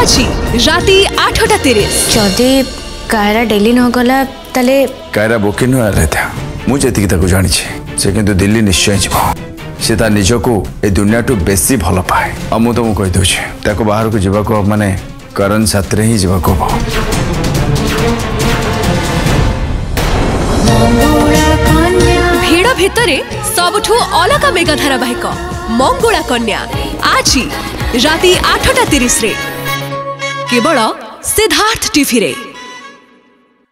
आज राति 8:30। जदि कायरा डेली न गला तले कायरा बोके नुआ रहता मुझे जानी से किंतु दिल्ली निश्चय जीव से तार निजको ए दुनिया टू बेसी भल पाए और मुझे तुमको कहीदे बाहर को जावाक माने करण साथी ही जावाक भिड़ भितरे सबुठू अलग मेगा धारावाहिक मंगुला कन्या आज राति 8:30 केवल सिद्धार्थ टीवी रे।